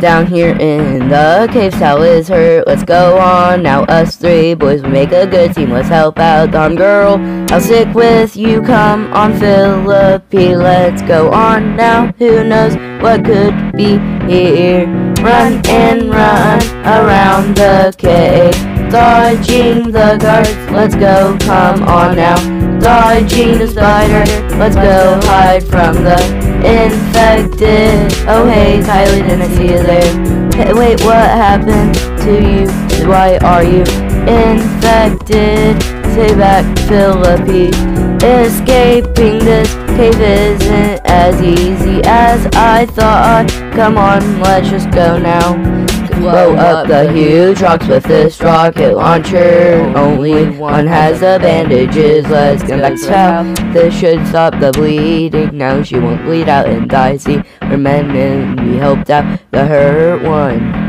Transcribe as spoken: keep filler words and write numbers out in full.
down here in the cave. Sal is hurt, let's go on. Now us three boys, we make a good team. Let's help out the girl. I'll stick with you, come on Filipe. Let's go on now, who knows what could be here. Run and run around the cave, dodging the guards, let's go, come on now. Dodging the spider, let's go hide from the infected. Oh hey Kylie, didn't see you there. Hey, wait, what happened to you? Why are you infected? Stay back, Filipe. Escaping this cave isn't as easy as I thought. Come on, let's just go now. Blow up the huge rocks with this rocket launcher. Only one has the bandages. Let's get back to Sal. This should stop the bleeding. Now she won't bleed out and die. See, her men and we helped out the hurt one.